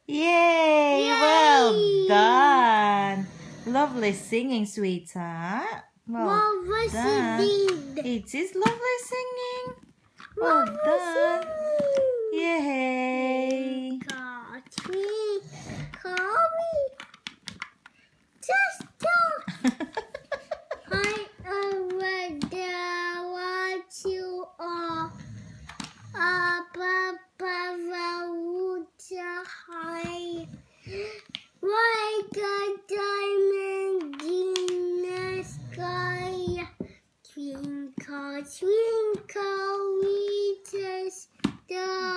Yay! Yay! Well done. Lovely singing, sweetheart. Well done. It is lovely singing. Well done. Yay! Just talk. I already want you all. High. Like a diamond in the sky. Twinkle, twinkle, little star.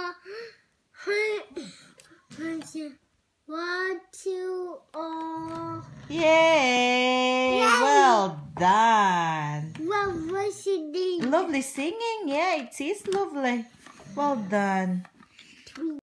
Want you all. Yay! Well done. Lovely Lovely singing. Yeah, it is lovely. Well done.